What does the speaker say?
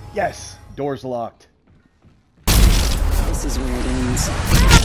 Yes! Door's locked. This is where it ends.